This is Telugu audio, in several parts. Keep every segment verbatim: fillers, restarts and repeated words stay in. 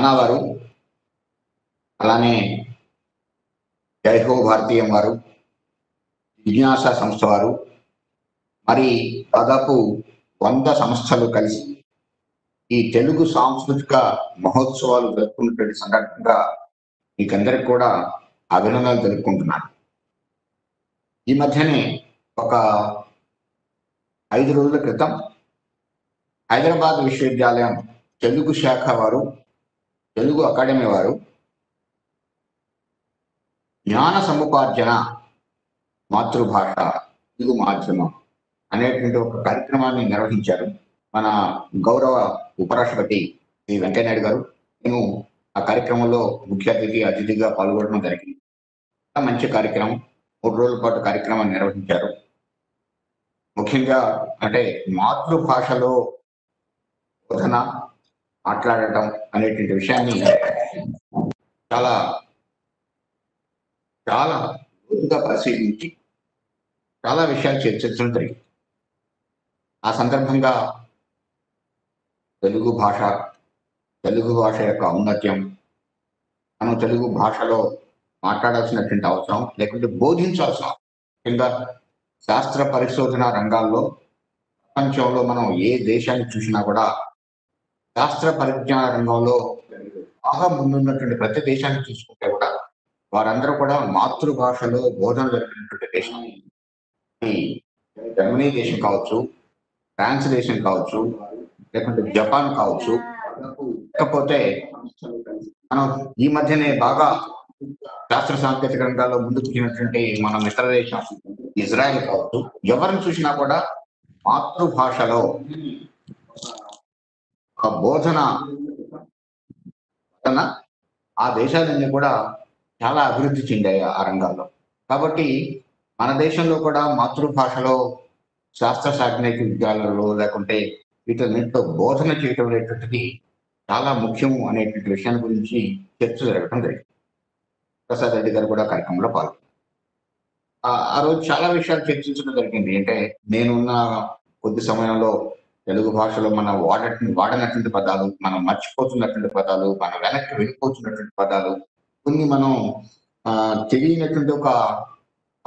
నానా వారు, అలానే జైహో భారతీయం వారు, జిజ్ఞాస సంస్థ వారు, మరి దాదాపు వంద సంస్థలు కలిసి ఈ తెలుగు సాంస్కృతిక మహోత్సవాలు జరుపుకున్నటువంటి సందర్భంగా మీకందరికి కూడా అభినందనలు తెలుపుకుంటున్నాను. ఈ మధ్యనే ఒక ఐదు రోజుల క్రితం హైదరాబాద్ విశ్వవిద్యాలయం తెలుగు శాఖ వారు, తెలుగు అకాడమీ వారు జ్ఞాన సముపార్జన మాతృభాష తెలుగు మాధ్యమం అనేటువంటి ఒక కార్యక్రమాన్ని నిర్వహించారు. మన గౌరవ ఉపరాష్ట్రపతి శ్రీ వెంకయ్యనాయుడు గారు, నేను ఆ కార్యక్రమంలో ముఖ్య అతిథి అతిథిగా పాల్గొనడం జరిగింది. మంచి కార్యక్రమం, మూడు రోజుల పాటు కార్యక్రమాన్ని నిర్వహించారు. ముఖ్యంగా అంటే మాతృభాషలో బోధన మాట్లాడటం అనేటువంటి విషయాన్ని చాలా చాలా లోతుగా పరిశీలించి చాలా విషయాలు చర్చించడం జరిగింది. ఆ సందర్భంగా తెలుగు భాష, తెలుగు భాష యొక్క ఔన్నత్యం, మనం తెలుగు భాషలో మాట్లాడాల్సినటువంటి అవసరం, లేకుంటే బోధించాల్సిన అవసరం, ముఖ్యంగా శాస్త్ర పరిశోధన రంగాల్లో ప్రపంచంలో మనం ఏ దేశాన్ని చూసినా కూడా శాస్త్ర పరిజ్ఞాన రంగంలో బాగా ముందున్నటువంటి ప్రతి దేశాన్ని చూసుకుంటే కూడా వారందరూ కూడా మాతృభాషలో బోధన జరిపినటువంటి దేశం. ఈ జర్మనీ దేశం కావచ్చు, ఫ్రాన్స్ దేశం కావచ్చు, లేకుంటే జపాన్ కావచ్చు, లేకపోతే మనం ఈ మధ్యనే బాగా శాస్త్ర సాంకేతిక రంగాల్లో ముందుకు వచ్చినటువంటి మన మిత్ర దేశం ఇజ్రాయెల్ కావచ్చు, ఎవరిని చూసినా కూడా మాతృభాషలో బోధన వలన ఆ దేశాలన్నీ కూడా చాలా అభివృద్ధి చెందాయి ఆ రంగాల్లో. కాబట్టి మన దేశంలో కూడా మాతృభాషలో శాస్త్ర సాంకేతిక విద్యాలయాల్లో లేకుంటే వీటన్నింటితో బోధన చేయటం అనేటువంటిది చాలా ముఖ్యం అనేటువంటి విషయాన్ని గురించి చర్చ జరగడం జరిగింది. ప్రసాద్ రెడ్డి గారు కూడా కార్యక్రమంలో పాల్గొన్నారు. ఆ రోజు చాలా విషయాలు చర్చించడం జరిగింది. అంటే నేనున్న కొద్ది సమయంలో తెలుగు భాషలో మనం వాడ వాడనటువంటి పదాలు, మనం మర్చిపోతున్నటువంటి పదాలు, మనం వెనక్కి వెళ్ళిపోతున్నటువంటి పదాలు, కొన్ని మనం ఆ తెలియనటువంటి ఒక ఆ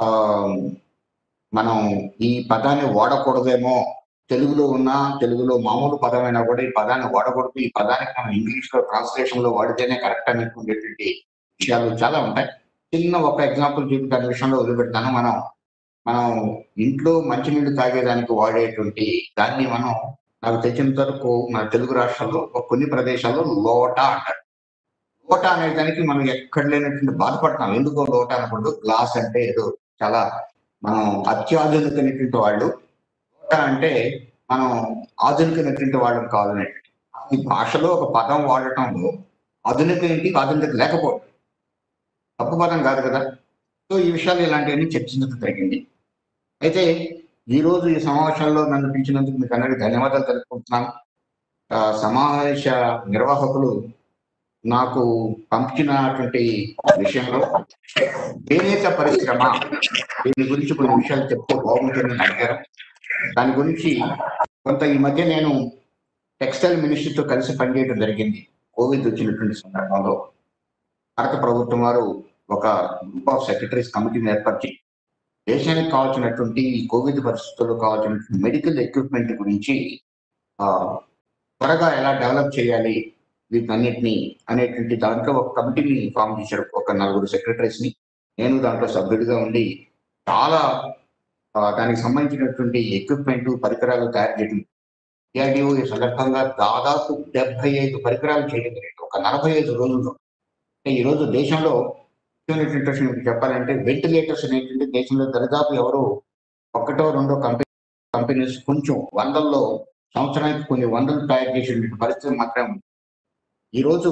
మనం ఈ పదాన్ని వాడకూడదేమో, తెలుగులో ఉన్న తెలుగులో మామూలు పదమైనా కూడా ఈ పదాన్ని వాడకూడదు, ఈ పదానికి మనం ఇంగ్లీష్ లో ట్రాన్స్లేషన్ లో వాడితేనే కరెక్ట్ అనేటువంటి విషయాలు చాలా ఉంటాయి. చిన్న ఒక ఎగ్జాంపుల్ చూపి దాని విషయంలో వదిలిపెడతాను. మనం మనం ఇంట్లో మంచినీళ్ళు తాగేదానికి వాడేటువంటి దాన్ని మనం నాకు తెచ్చినంత వరకు మన తెలుగు రాష్ట్రాల్లో కొన్ని ప్రదేశాల్లో లోటా అంటారు. లోటా అనే దానికి మనం ఎక్కడ లేనటువంటి బాధపడతాం. ఎందుకో లోటా అనకూడదు, గ్లాస్ అంటే ఏదో చాలా మనం అత్యాధునికమైనటువంటి వాళ్ళు, లోటా అంటే మనం ఆధునికమైనటువంటి వాళ్ళం కాదనేటువంటి. ఈ భాషలో ఒక పదం వాడటంలో ఆధునిక ఏంటి, ఆధునిక లేకపోవడం తప్పు పదం కాదు కదా. సో ఈ విషయాలు ఇలాంటివన్నీ చర్చించడం జరిగింది. అయితే ఈరోజు ఈ సమావేశంలో నన్ను పిలిచినందుకు మీకు అందరికీ ధన్యవాదాలు తెలుపుకుంటున్నాను. సమావేశ నిర్వాహకులు నాకు పంపించినటువంటి విషయంలో చేనేత పరిశ్రమ దీని గురించి కొన్ని విషయాలు చెప్తే బాగుంటుందని అడిగారు. దాని గురించి కొంత ఈ మధ్య నేను టెక్స్టైల్ మినిస్ట్రీతో కలిసి పనిచేయడం జరిగింది. కోవిడ్ వచ్చినటువంటి సందర్భంలో భారత ప్రభుత్వం వారు ఒక గ్రూప్ ఆఫ్ సెక్రటరీస్ కమిటీని ఏర్పరిచి దేశానికి కావాల్సినటువంటి ఈ కోవిడ్ పరిస్థితుల్లో కావాల్సినటువంటి మెడికల్ ఎక్విప్మెంట్ గురించి ఆ త్వరగా ఎలా డెవలప్ చేయాలి వీటన్నిటిని అనేటువంటి దాంట్లో ఒక కమిటీని ఫామ్ చేశారు. ఒక నలుగురు సెక్రటరీస్ ని, నేను దాంట్లో సభ్యుడిగా ఉండి చాలా దానికి సంబంధించినటువంటి ఎక్విప్మెంట్ పరికరాలు తయారు చేయడం. డిఆర్డిఓ ఈ సందర్భంగా దాదాపు డెబ్బై ఐదు పరికరాలు చేయడం జరిగింది ఒక నలభై ఐదు రోజుల్లో. ఈ రోజు దేశంలో మీకు చెప్పాలంటే వెంటిలేటర్స్ అనేటువంటి దేశంలో దరిదాపు ఎవరు ఒకటో రెండో కంపెనీ కంపెనీస్ కొంచెం వందల్లో సంవత్సరానికి కొన్ని వందలు తయారు చేసేటువంటి పరిస్థితి మాత్రం. ఈరోజు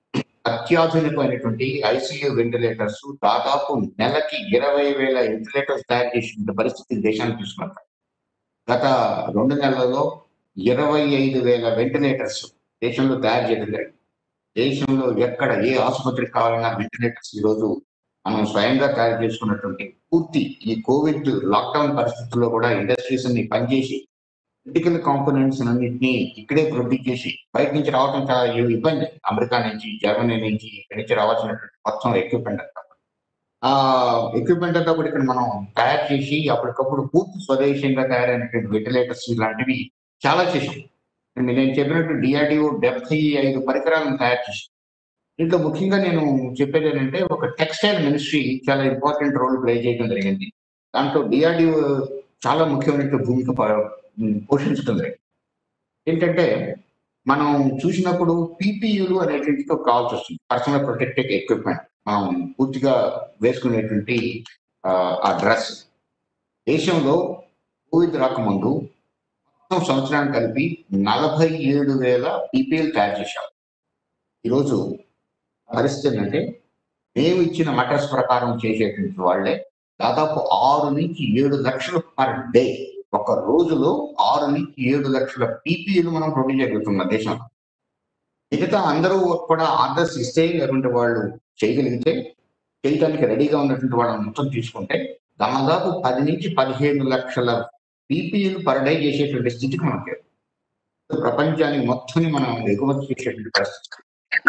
అత్యాధునికమైనటువంటి ఐసీయూ వెంటిలేటర్స్ దాదాపు నెలకి ఇరవై వేల వెంటిలేటర్స్ తయారు చేసిన పరిస్థితి దేశానికి తీసుకున్నారు. గత రెండు నెలల్లో ఇరవై ఐదు వేల వెంటిలేటర్స్ దేశంలో తయారు చేయడం జరిగింది. దేశంలో ఎక్కడ ఏ ఆసుపత్రికి కావాలన్నా వెంటిలేటర్స్ ఈరోజు మనం స్వయంగా తయారు చేసుకున్నటువంటి పూర్తి ఈ కోవిడ్ లాక్డౌన్ పరిస్థితుల్లో కూడా ఇండస్ట్రీస్ ని పనిచేసి క్రిటికల్ కాంపోనెంట్స్ అన్నిటిని ఇక్కడే ప్రొడ్యూస్ చేసి బయట నుంచి రావడం చాలా ఇ- ఇబ్బంది. అమెరికా నుంచి, జర్మనీ నుంచి ఇక్కడి నుంచి రావాల్సినటువంటి మొత్తం ఎక్విప్మెంట్ అంతా. ఆ ఎక్విప్మెంట్ అంతా కూడా ఇక్కడ మనం తయారు చేసి అప్పటికప్పుడు పూర్తి స్వదేశీయంగా తయారైనటువంటి వెంటిలేటర్స్ ఇలాంటివి చాలా చేసాం. నేను చెప్పినట్టు డిఆర్డిఓ డెబ్బై ఐదు పరికరాలను తయారు చేసింది. దీంట్లో ముఖ్యంగా నేను చెప్పేది ఏంటంటే ఒక టెక్స్టైల్ మినిస్ట్రీ చాలా ఇంపార్టెంట్ రోల్ ప్లే చేయడం జరిగింది. దాంట్లో డిఆర్డిఓ చాలా ముఖ్యమైన భూమిక ప- ఉమ్, పోషించడం జరిగింది. ఏంటంటే మనం చూసినప్పుడు పీపీయూలు అనేటువంటిది ఒక కావాల్సి వస్తుంది. పర్సనల్ ప్రొటెక్టివ్ ఎక్విప్మెంట్ మనం పూర్తిగా వేసుకునేటువంటి ఆ, ఆ డ్రెస్ దేశంలో కోవిడ్ రాకముందు మొత్తం సంవత్సరానికి కలిపి నలభై ఏడు వేల పీపీఎల్ తయారు చేశాం. ఈరోజు పరిస్థితి ఏంటంటే మేము ఇచ్చిన మటర్స్ ప్రకారం చేసేటువంటి వాళ్ళే దాదాపు ఆరు నుంచి ఏడు లక్షలు పర్ డే. ఒక రోజులో ఆరు నుంచి ఏడు లక్షల పీపీలు మనం ప్రొడ్యూస్ చేయగలుగుతున్నాం దేశంలో. మిగతా అందరూ కూడా ఆర్డర్స్ ఇస్తే లేకుంటే వాళ్ళు చేయగలిగితే చేయడానికి రెడీగా ఉన్నటువంటి వాళ్ళని మొత్తం తీసుకుంటే దాదాపు పది నుంచి పదిహేను లక్షల పీపీలు పర్ డే చేసేటువంటి స్థితికి మనకి ప్రపంచానికి మొత్తం మనం ఎగుమతి చేసేటువంటి పరిస్థితి.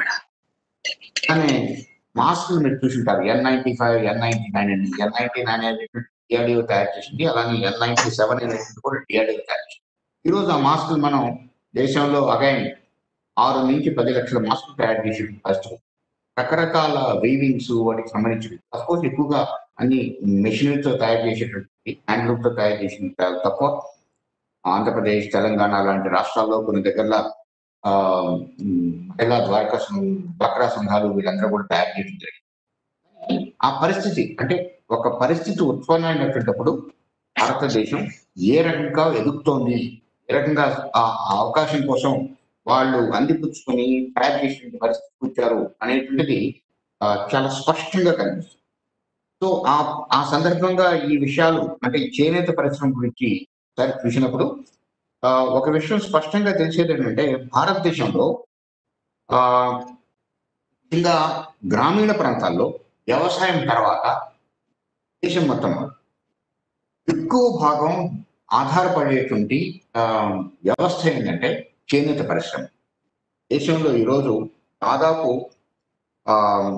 కానీ మాస్కులు మీరు చూసుంటారు. N ninety five, N ninety nine అండి. ఎన్ నైన్టీ నైన్ అనేటువంటి డిఆర్డిఓ తయారు చేసింది. అలానే ఎన్ నైన్టీ సెవెన్ అనేటువంటి కూడా డిఆర్డిఓ తయారు చేసింది. ఈరోజు ఆ మాస్కులు మనం దేశంలో అగైన్ ఆరు నుంచి పది లక్షల మాస్కులు తయారు చేసి పరిస్థితి. రకరకాల వీవింగ్స్ వాటికి సంబంధించి అఫ్కోర్స్ ఎక్కువగా అన్ని మెషినరీతో తయారు చేసేటువంటి హ్యాండ్లూమ్ తో తయారు చేసిన తప్ప ఆంధ్రప్రదేశ్, తెలంగాణ లాంటి రాష్ట్రాల్లో కొన్ని దగ్గరలో ఆ ఉమ్, మహిళా ద్వారకా సం- డ్వాక్రా సంఘాలు వీళ్ళందరూ కూడా తయారు చేయడం జరిగింది. ఆ పరిస్థితి అంటే ఒక పరిస్థితి ఉత్పన్నమైనటువంటిప్పుడు భారతదేశం ఏ రకంగా ఎదుగుతోంది, ఏ రకంగా ఆ ఆ అవకాశం కోసం వాళ్ళు అందిపుచ్చుకొని తయారు చేసిన పరిస్థితికి వచ్చారు అనేటువంటిది ఆ, చాలా స్పష్టంగా కనిపిస్తుంది. సో ఆ ఆ సందర్భంగా ఈ విషయాలు అంటే ఈ చేనేత పరిశ్రమ గురించి ఒకసారి చూసినప్పుడు ఆ, ఒక విషయం స్పష్టంగా తెలిసేది ఏంటంటే భారతదేశంలో ఆ ముఖ్యంగా గ్రామీణ ప్రాంతాల్లో వ్యవసాయం తర్వాత దేశం మొత్తం ఎక్కువ భాగం ఆధారపడేటువంటి ఆ, వ్యవస్థ ఏంటంటే చేనేత పరిశ్రమ. దేశంలో ఈరోజు దాదాపు ఆ,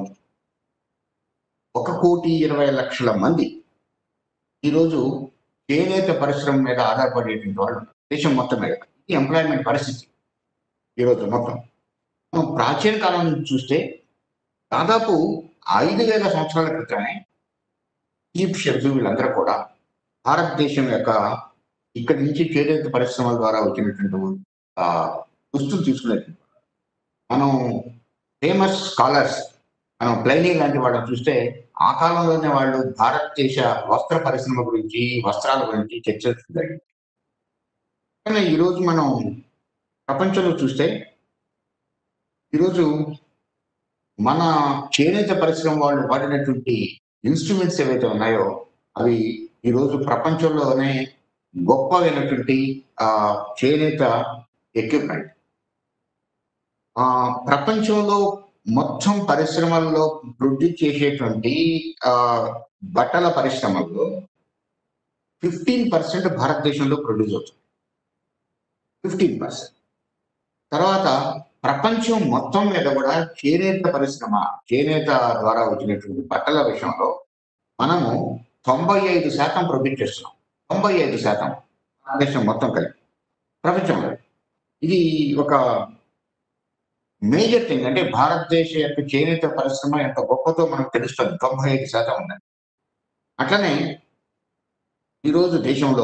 ఒక కోటి ఇరవై లక్షల మంది ఈరోజు చేనేత పరిశ్రమ మీద ఆధారపడేటువంటి వాళ్ళు ఉన్నారు. దేశం మొత్తం మీద ఇది ఎంప్లాయ్మెంట్ పరిస్థితి ఈరోజు మొత్తం. మనం ప్రాచీన కాలం నుంచి చూస్తే దాదాపు ఐదు వేల సంవత్సరాల క్రితమే ఈజిప్షియన్స్ వీళ్ళందరూ కూడా భారతదేశం యొక్క ఇక్కడి నుంచి చేనేత పరిశ్రమల ద్వారా వచ్చినటువంటి ఆ, దుస్తులు తీసుకునేది. మనం ఫేమస్ స్కాలర్స్ మనం ప్లైనీ లాంటి వాళ్ళని చూస్తే ఆ కాలంలోనే వాళ్ళు భారతదేశ వస్త్ర పరిశ్రమ గురించి, వస్త్రాల గురించి చర్చించడం జరిగింది. కానీ ఈరోజు మనం ప్రపంచంలో చూస్తే ఈరోజు మన చేనేత పరిశ్రమ వాళ్ళు వాడినటువంటి ఇన్స్ట్రుమెంట్స్ ఏవైతే ఉన్నాయో అవి ఈరోజు ప్రపంచంలోనే గొప్పమైనటువంటి ఆ చేనేత ఎక్విప్మెంట్. ఆ ప్రపంచంలో మొత్తం పరిశ్రమల్లో ప్రొడ్యూస్ చేసేటువంటి ఆ బట్టల పరిశ్రమల్లో ఫిఫ్టీన్ పర్సెంట్ భారతదేశంలో ప్రొడ్యూస్ అవుతుంది. ఫిఫ్టీన్ పర్సెంట్ తర్వాత ప్రపంచం మొత్తం మీద కూడా చేనేత పరిశ్రమ, చేనేత ద్వారా వచ్చినటువంటి బట్టల విషయంలో మనము తొంభై ఐదు శాతం ప్రొడ్యూస్ చేస్తున్నాం. తొంభై ఐదు శాతం భారతదేశం మొత్తం కలిపి ప్రపంచంలో. ఇది ఒక మేజర్ థింగ్. అంటే భారతదేశ యొక్క చేనేత పరిశ్రమ ఎంత గొప్పతో మనకు తెలుస్తుంది. తొంభై ఐదు శాతం ఉన్నది. అట్లనే ఈరోజు దేశంలో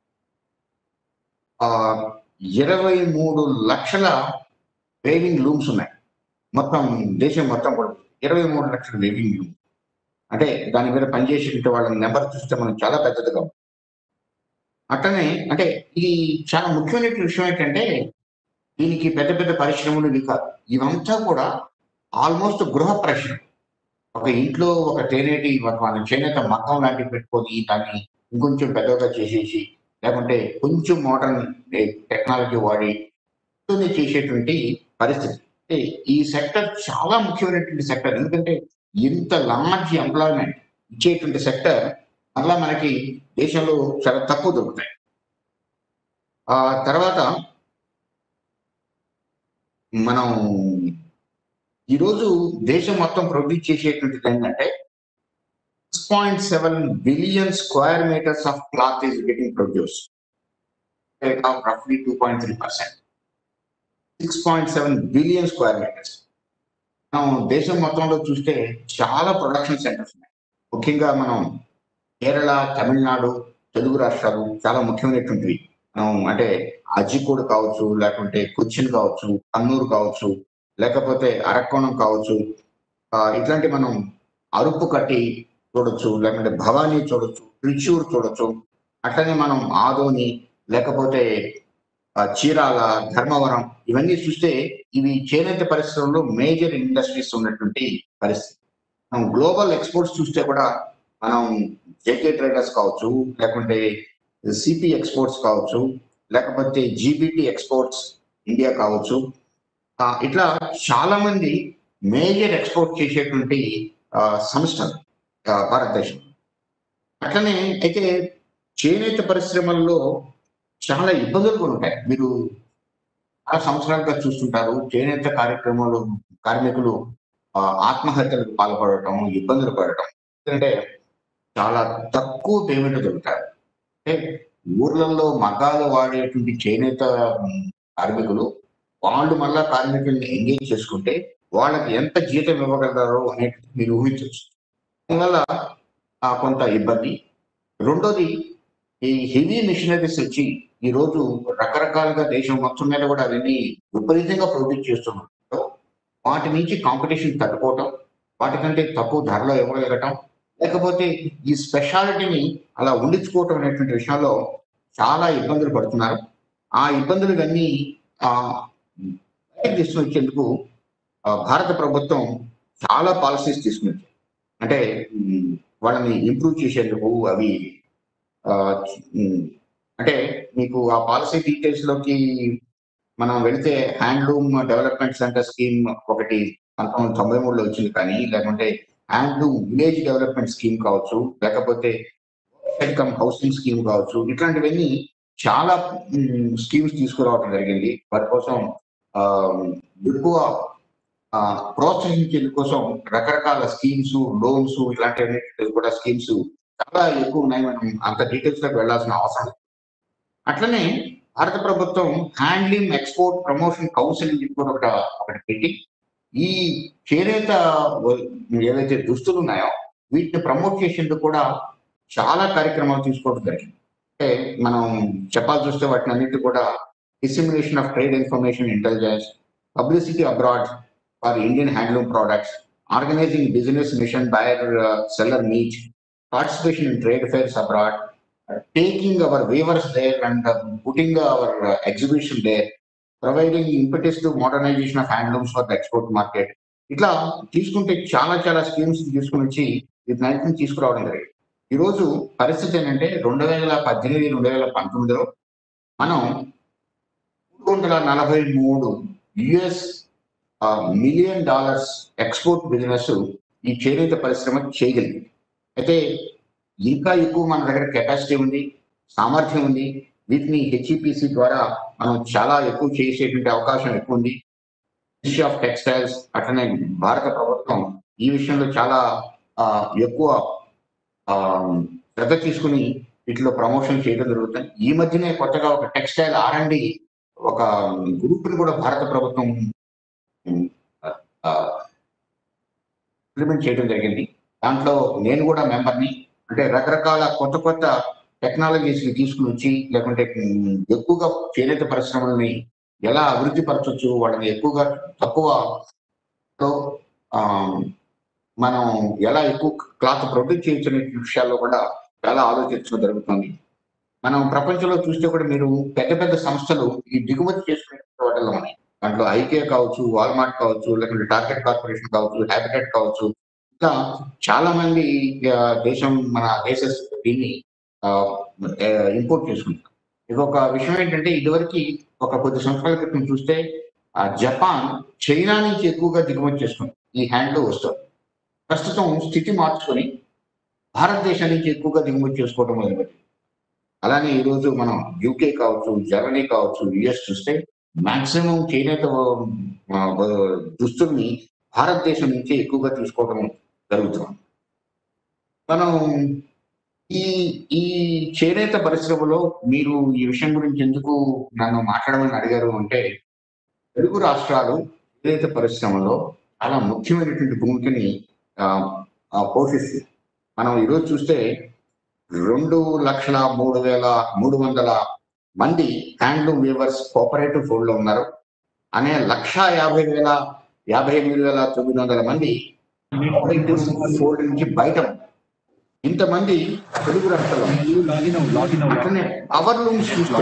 ఆ ఇరవై మూడు లక్షల వేవింగ్ లూమ్స్ ఉన్నాయి. మొత్తం దేశం మొత్తం కూడా ఇరవై మూడు లక్షల వేవింగ్ లూమ్. అంటే దాని మీద పనిచేసే వాళ్ళ నెంబర్ చూస్తే మనం చాలా పెద్దదిగా ఉంది. అట్లనే అంటే ఇది చాలా ముఖ్యమైన విషయం ఏంటంటే దీనికి పెద్ద పెద్ద పరిశ్రమలు ఇవి కాదు. ఇవంతా కూడా ఆల్మోస్ట్ గృహ పరిశ్రమ. ఒక ఇంట్లో ఒక తేనేటి ఒక మన చేనేత మగ్గం లాంటివి పెట్టుకొని దాన్ని ఇంకొంచెం పెద్దగా చేసేసి లేకుంటే కొంచెం మోడర్న్ టెక్నాలజీ వాడి తోనే చేసేటువంటి పరిస్థితి. అంటే ఈ సెక్టర్ చాలా ముఖ్యమైనటువంటి సెక్టర్. ఎందుకంటే ఇంత లార్జ్ ఎంప్లాయ్మెంట్ ఇచ్చేటువంటి సెక్టర్ మళ్ళా మనకి దేశంలో చాలా తక్కువ దొరుకుతాయి. ఆ తర్వాత మనం ఈరోజు దేశం మొత్తం ప్రొడ్యూస్ చేసేటువంటిది ఏంటంటే six point seven billion square meters of cloth is getting produce of రఫ్లీ two point three percent six point seven billion square meters. మనం దేశం మొత్తంలో చూస్తే చాలా ప్రొడక్షన్ సెంటర్స్ ఉన్నాయి. ముఖ్యంగా మనం కేరళ, తమిళనాడు, తెలుగు రాష్ట్రాలు చాలా ముఖ్యమైనటువంటివి. మనం అంటే అజికోడ్ కావచ్చు, లేకుంటే కొచ్చిన్ కావచ్చు, కన్నూరు కావచ్చు, లేకపోతే అరక్కోణం కావచ్చు. ఆహ్, ఇట్లాంటి మనం అరుపు కట్టి చూడొచ్చు, లేకుంటే భవానీ చూడొచ్చు, త్రిశూర్ చూడొచ్చు. అట్లనే మనం ఆదోని, లేకపోతే ఆహ్, చీరాల, ధర్మవరం ఇవన్నీ చూస్తే ఇవి చేనేత పరిశ్రమలో మేజర్ ఇండస్ట్రీస్ ఉన్నటువంటి పరిస్థితి. మనం గ్లోబల్ ఎక్స్‌పోర్ట్స్ చూస్తే కూడా మనం జేకే ట్రేడర్స్ కావచ్చు, లేకుంటే సీపీ ఎక్స్‌పోర్ట్స్ కావచ్చు, లేకపోతే జీబీటీ ఎక్స్‌పోర్ట్స్ ఇండియా కావచ్చు. ఆహ్, ఇట్లా చాలా మంది మేజర్ ఎక్స్‌పోర్ట్ చేసేటువంటి ఆహ్, సంస్థలు ఆహ్, భారతదేశం. అట్లనే అయితే చేనేత పరిశ్రమల్లో చాలా ఇబ్బందులు కూడా ఉంటాయి. మీరు చాలా సంవత్సరాలుగా చూస్తుంటారు. చేనేత కార్యక్రమంలో కార్మికులు ఆహ్, ఆత్మహత్యలకు పాల్పడటం, ఇబ్బందులు పడటం. ఎందుకంటే చాలా తక్కువ పేమెంట్ దొరుకుతాయి. అంటే ఊర్లలో మగ్గాలు వాడేటువంటి చేనేత హ్మ్, కార్మికులు, వాళ్ళు మళ్ళా కార్మికుల్ని ఎంగేజ్ చేసుకుంటే, వాళ్ళకి ఎంత జీతం ఇవ్వగలరో అనేటిది మీరు ఊహించొచ్చు. దీనివల్ల ఆహ్, కొంత ఇబ్బంది. రెండోది ఈ హెవీ మిషనరీస్ వచ్చి ఈరోజు రకరకాలుగా దేశం మొత్తం మీద కూడా అవన్నీ విపరీతంగా ప్రొడ్యూస్ చేస్తున్నారు. వాటి నుంచి కాంపిటీషన్ తట్టుకోవటం, వాటికంటే తక్కువ ధరలో ఇవ్వగలగటం, లేకపోతే ఈ స్పెషాలిటీని అలా ఉండించుకోవటం అనేటువంటి విషయంలో చాలా ఇబ్బందులు పడుతున్నారు. ఆ ఇబ్బందులన్నీ ఆహ్, బయటకు తీసుకొచ్చేందుకు ఆహ్, భారత ప్రభుత్వం చాలా పాలిసీస్ తీసుకుంది. అంటే హ్మ్, వాళ్ళని ఇంప్రూవ్ చేసేందుకు అవి ఆహ్, హ్మ్, అంటే మీకు ఆ పాలిసీ డీటెయిల్స్‌లోకి మనం వెళితే హ్యాండ్లూమ్ డెవలప్‌మెంట్ సెంటర్ స్కీమ్ ఒకటి పంతొమ్మిది వందల తొంభై మూడులో వచ్చింది కానీ, లేకుంటే హ్యాండ్లూమ్ విలేజ్ డెవలప్‌మెంట్ స్కీమ్ కావచ్చు, లేకపోతే ఇన్కమ్ హౌసింగ్ స్కీమ్ కావచ్చు. ఇట్లాంటివన్నీ చాలా హ్మ్, స్కీమ్స్ తీసుకురావడం జరిగింది. వాటి కోసం ఆహ్, ఎక్కువ ఆహ్, ప్రోత్సహించేందు కోసం రకరకాల స్కీమ్స్, లోన్స్ ఇలాంటివన్నిటికి కూడా స్కీమ్స్ చాలా ఎక్కువున్నాయి. మనం అంత డీటెయిల్స్‌లోకి వెళ్ళాల్సిన అవసరం లేదు. అట్లనే భారత ప్రభుత్వం హ్యాండ్లూమ్ ఎక్స్‌పోర్ట్ ప్రమోషన్ కౌన్సిల్ అని చెప్పి కూడా ఒకట ఒకటి పెట్టి, ఈ చేనేత వ ఏవైతే దుస్తులున్నాయో వీటిని ప్రమోట్ చేసేందుకు కూడా చాలా కార్యక్రమాలు తీసుకోవడం జరిగింది. అంటే మనం చెప్పాల్సొస్తే వాటినన్నిటిని కూడా dissemination of trade information intelligence, publicity abroad for Indian handloom products, organizing business mission buyer seller meet, participation in trade fairs abroad, taking our weavers there and uh, putting our uh, exhibition there, providing impetus to modernization of handlooms for the export market. ఇట్లా తీసుకుంటే చాలా చాలా స్కీమ్స్ తీసుకొనొచ్చి వీటన్నిటిని తీసుకురావడం జరిగింది. ఈరోజు పరిస్థితి ఏంటంటే రెండు వేల పద్దెనిమిది, రెండు వేల పంతొమ్మిదిలో మనం మూడు వందల నలభై మూడు యూఎస్ ఆహ్, మిలియన్ డాలర్స్ ఎక్స్‌పోర్ట్ బిజినెస్ ఈ చేనేత పరిశ్రమ చేయగలిగింది. అయితే ఇంకా ఎక్కువ మన దగ్గర కెపాసిటీ ఉంది, సామర్థ్యం ఉంది. వీటిని హెచ్‌ఈపీసీ ద్వారా మనం చాలా ఎక్కువ చేసేటువంటి అవకాశం ఎక్కువుంది. మినిస్ట్రీ ఆఫ్ టెక్స్‌టైల్స్ అట్లనే భారత ప్రభుత్వం ఈ విషయంలో చాలా ఆహ్, ఎక్కువ ఆహ్, శ్రద్ధ తీసుకొని వీటిలో ప్రమోషన్ చేయడం జరుగుతుంది. ఈ మధ్యనే కొత్తగా ఒక టెక్స్‌టైల్ ఆర్ అండ్ డి ఒక గ్రూప్‌ని కూడా భారత ప్రభుత్వం హ్మ్. ఆహ్, ఇంప్లిమెంట్ చేయడం జరిగింది. దాంట్లో నేను కూడా మెంబర్‌ని. అంటే రకరకాల కొత్త కొత్త టెక్నాలజీస్‌ని తీసుకొనొచ్చి లేకుంటే హ్మ్, ఎక్కువగా చేనేత పరిశ్రమలని ఎలా అభివృద్ధి పరచొచ్చు, వాళ్ళని ఎక్కువగా తక్కువలో ఆహ్, మనం ఎలా ఎక్కువ క్లాత్ ప్రొడ్యూస్ చేయొచ్చు అనే విషయాల్లో కూడా చాలా ఆలోచించడం జరుగుతుంది. మనం ప్రపంచంలో చూస్తే కూడా మీరు పెద్ద పెద్ద సంస్థలు ఈ దిగుమతి చేసుకునే వాటిల్లో ఉన్నాయి. దాంట్లో ఐకియా కావచ్చు, వాల్మార్ట్ కావచ్చు, లేకుంటే టార్గెట్ కార్పొరేషన్ కావచ్చు, హ్యాబిటేట్ కావచ్చు. ఇంకా చాలా మంది ఆహ్, దేశం మన దేశ దీన్ని ఆహ్, ఆహ్, ఇంపోర్ట్ చేసుకుంటారు. ఇంకొక విషయం ఏంటంటే ఇదివరకి ఒక కొద్ది సంవత్సరాల క్రితం చూస్తే ఆహ్, జపాన్ చైనా నుంచి ఎక్కువగా దిగుమతి చేసుకుంది ఈ హ్యాండ్లూమ్ వస్తువులు. ప్రస్తుతం స్థితి మార్చుకొని భారతదేశం నుంచి ఎక్కువగా దిగుమతి చేసుకోవడం మొదలుపెట్టింది. అలానే ఈరోజు మనం యూకే కావచ్చు, జర్మనీ కావచ్చు, యుఎస్ చూస్తే మాక్సిమం చేనేత ఆహ్, బ దుస్తుల్ని భారతదేశం నుంచి ఎక్కువగా తీసుకోవడం జరుగుతుంది. మనం ఈ ఈ చేనేత పరిశ్రమలో మీరు ఈ విషయం గురించి ఎందుకు నన్ను మాట్లాడమని అడిగారు అంటే, తెలుగు రాష్ట్రాలు చేనేత పరిశ్రమలో చాలా ముఖ్యమైనటువంటి భూమికని ఆహ్, ఆహ్, పోషిస్తుంది. మనం ఈరోజు చూస్తే రెండు లక్షల మూడు వేల మూడు వందల మంది హ్యాండ్లూమ్ వీవర్స్ కోఆపరేటివ్ ఫోల్డ్‌లో ఉన్నారు. అనే లక్ష యాభై వేల యాభై ఎనిమిది వేల తొమ్మిది వందల మంది కోఆపరేటివ్ ఫోల్డ్ నుంచి బయట ఉన్నారు. ఇంతమంది తెలుగు రాష్ట్రాల్లో ఉన్నారు. You login out, login out. అట్లనే పవర్ లూమ్స్ చూస్తే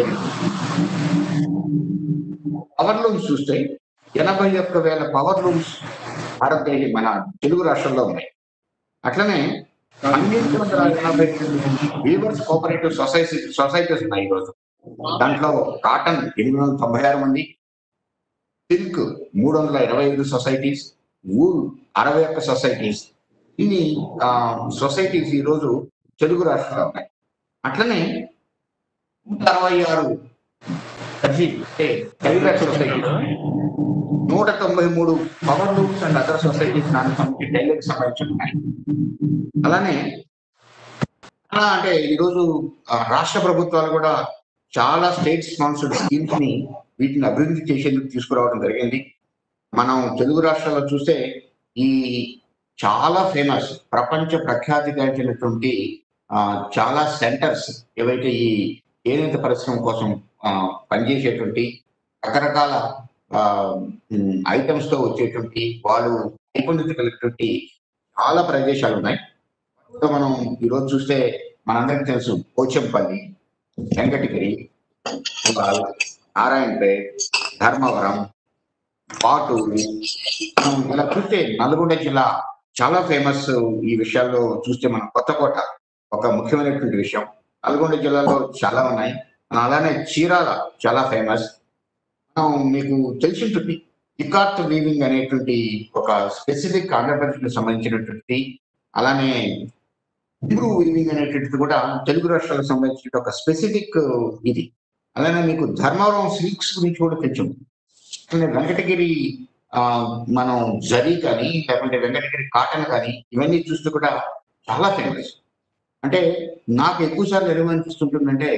పవర్ లూమ్స్ చూస్తే ఎనభై ఒక్క వేల పవర్ లూమ్స్ భారతదేశ మన తెలుగు రాష్ట్రాల్లో ఉన్నాయి. అట్లనే పన్నెండు వందల ఎనభై వీవర్స్ కోఆపరేటివ్ సొసైటీ సొసైటీస్ ఉన్నాయి ఈరోజు. దాంట్లో కాటన్ ఎనిమిది వందల తొంభై ఆరు మంది, సిల్క్ మూడు వందల ఇరవై ఐదు సొసైటీస్, వూల్ అరవై ఒక్క సొసైటీస్. ఇన్ని ఆహ్, సొసైటీస్ ఈరోజు తెలుగు రాష్ట్రాల్లో ఉన్నాయి. అట్లనే నూట అరవై ఆరు దర్జీ అంటే టైలర్ సొసైటీస్, నూట తొంభై మూడు power looms and other societies నాన్ సంబంధించి టైలర్‌కి సంబంధించి ఉన్నాయి. అలానే చాలా అంటే ఈరోజు ఆహ్, రాష్ట్ర ప్రభుత్వాలు కూడా చాలా స్టేట్ స్పాన్సర్డ్ స్కీమ్స్ ని వీటిని అభివృద్ధి చేసేందుకు తీసుకురావడం జరిగింది. మనం తెలుగు రాష్ట్రాల్లో చూస్తే ఈ చాలా ఫేమస్ ప్రపంచ ప్రఖ్యాతిగాంచినటువంటి ఆహ్, చాలా సెంటర్స్ ఏవైతే ఈ చేనేత పరిశ్రమ కోసం ఆహ్, పనిచేసేటువంటి రకరకాల ఆహ్, హ్మ్, ఐటెమ్స్ తో వచ్చేటువంటి వాళ్ళు నైపుణ్యత కలిగినటువంటి చాలా ప్రదేశాలు ఉన్నాయి. సో మనం ఈరోజు చూస్తే మనందరికీ తెలుసు పోచంపల్లి, వెంకటగిరి, ఉబాల్, నారాయణపేట్, ధర్మవరం, పాటూరు. మనం ఇలా చూస్తే నల్గొండ జిల్లా చాలా ఫేమస్ ఈ విషయాల్లో చూస్తే మనం కొత్తకోట ఒక ముఖ్యమైనటువంటి విషయం. నల్గొండ జిల్లాలో చాలా ఉన్నాయి. అలానే చీరాల చాలా ఫేమస్. మనం మీకు తెలిసి ఉంటుంది ఇకార్ట్ వీవింగ్ అనేటువంటి ఒక స్పెసిఫిక్ ఆంధ్రప్రదేశ్‌కి సంబంధించినటువంటి అలానే హిబ్రూ వీవింగ్ అనేటువంటిది కూడా తెలుగు రాష్ట్రాలకు సంబంధించిన ఒక స్పెసిఫిక్ ఇది. అలానే మీకు ధర్మవరం సిల్క్స్ గురించి కూడా తెలిసుంది. అట్లనే వెంకటగిరి ఆహ్, మనం జరీ కానీ, లేకుంటే వెంకటగిరి కాటన్ కానీ ఇవన్నీ చూస్తే కూడా చాలా ఫేమస్. అంటే నాకు ఎక్కువ సార్లు ఏమనిపిస్తుంటుందంటే,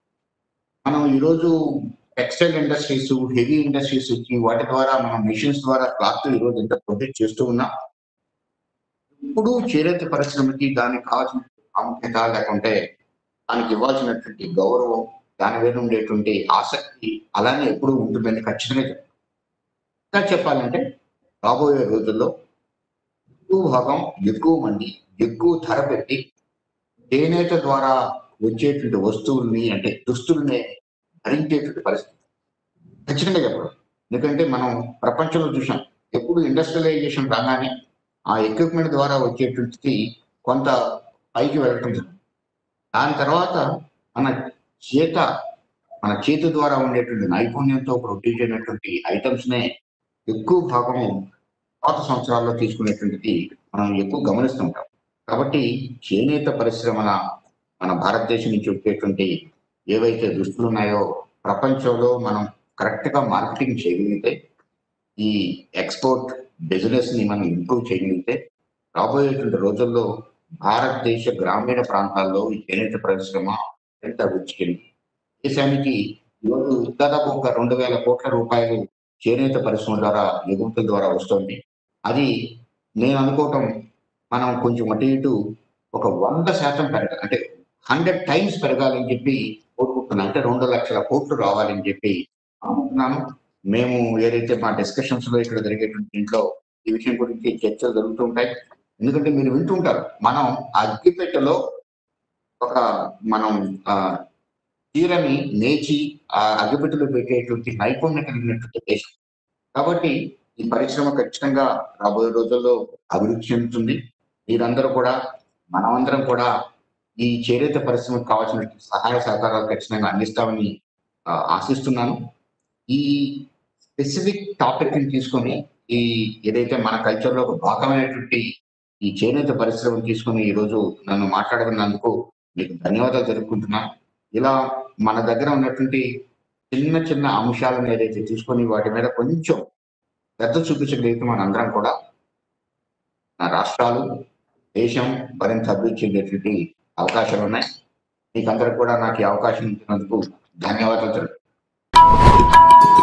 మనం ఈరోజు టెక్స్టైల్ ఇండస్ట్రీస్, హెవీ ఇండస్ట్రీస్ వచ్చి వాటి ద్వారా మనం మెషిన్స్ ద్వారా క్లాత్ ఈరోజు ఎంత ప్రొడ్యూస్ చేస్తూ ఉన్నాం. ఇప్పుడు చేనేత పరిశ్రమకి దానికి కావాల్సిన ప్రాముఖ్యత లేకుంటే దానికి ఇవ్వాల్సినటువంటి గౌరవం, దాని మీద ఉండేటువంటి ఆసక్తి అలానే ఎప్పుడూ ఉంటుందని ఖచ్చితంగా చెప్తాను. ఇంకా చెప్పాలంటే రాబోయే రోజుల్లో ఎక్కువ భాగం, ఎక్కువ మంది, ఎక్కువ ధర పెట్టి చేనేత ద్వారా వచ్చేటువంటి వస్తువుల్ని అంటే దుస్తుల్ని ధరించేటువంటి పరిస్థితి ఖచ్చితంగా చెప్పడం. ఎందుకంటే మనం ప్రపంచంలో చూసాం. ఎప్పుడు ఇండస్ట్రియలైజేషన్ రాగానే ఆ ఎక్విప్‌మెంట్ ద్వారా వచ్చేటువంటిది కొంత పైకి వెళ్ళటం జరుగుతుంది. దాని తర్వాత మన చేత మన చేతి ద్వారా ఉండేటువంటి నైపుణ్యంతో ప్రొడ్యూస్ అయినటువంటి ఐటెమ్స్‌నే ఎక్కువ భాగం పాత సంవత్సరాల్లో తీసుకునేటువంటిది మనం ఎక్కువ గమనిస్తుంటాం. కాబట్టి చేనేత పరిశ్రమల మన భారతదేశం నుంచి వచ్చేటువంటి ఏవైతే దుస్తులున్నాయో ప్రపంచంలో మనం కరెక్ట్‌గా మార్కెటింగ్ చేయగలిగితే, ఈ ఎక్స్‌పోర్ట్ బిజినెస్‌ని మనం ఇంప్రూవ్ చేయగలిగితే, రాబోయేటువంటి రోజుల్లో భారతదేశ గ్రామీణ ప్రాంతాల్లో ఈ చేనేత పరిశ్రమ మరింత అభివృద్ధి చెంది దేశానికి ఈరోజు దాదాపు ఒక రెండు వేల కోట్ల రూపాయలు చేనేత పరిశ్రమ ద్వారా ఎగుమతుల ద్వారా వస్తోంది. అది నేను అనుకోవటం మనం కొంచెం అటు ఇటు ఒక వంద శాతం పెరగాలి. అంటే వంద టైమ్స్ పెరగాలని చెప్పి కోరుకుంటున్నాను. అంటే రెండు లక్షల కోట్లు రావాలని చెప్పి అనుకుంటున్నాను. మేము ఏదైతే మా డిస్కషన్స్‌లో ఇక్కడ జరిగేటువంటి దీంట్లో ఈ విషయం గురించి చర్చలు జరుగుతూ ఉంటాయి. ఎందుకంటే మీరు వింటూ ఉంటారు. మనం అగ్గిపెట్టెలో ఒక మనం ఆహ్, చీరని నేచి ఆ అగ్గిపెట్టెలో పెట్టేటువంటి నైపుణ్యం కలిగినటువంటి దేశం. కాబట్టి ఈ పరిశ్రమ ఖచ్చితంగా రాబోయే రోజుల్లో అభివృద్ధి చెందుతుంది. మీరందరూ కూడా మనమందరం కూడా ఈ చేనేత పరిశ్రమకు కావాల్సిన సహాయ సహకారాలు ఖచ్చితంగా అందిస్తామని ఆహ్, ఆశిస్తున్నాను. ఈ స్పెసిఫిక్ టాపిక్‌ని తీసుకొని ఈ ఏదైతే మన కల్చర్‌లో ఒక భాగమైనటువంటి ఈ చేనేత పరిశ్రమను తీసుకొని ఈరోజు నన్ను మాట్లాడమన్నందుకు మీకు ధన్యవాదాలు తెలుపుకుంటున్నాను. ఇలా మన దగ్గర ఉన్నటువంటి చిన్న చిన్న అంశాలను ఏదైతే తీసుకొని వాటి మీద కొంచెం పెద్ద చూపించగలిగితే మనందరం కూడా నా రాష్ట్రాలు, దేశం మరింత అభివృద్ధి చెందేటువంటి అవకాశాలు ఉన్నాయి. మీకందరికి కూడా నాకు ఈ అవకాశం ఇచ్చినందుకు ధన్యవాదాలు తెలుపుతున్నాను.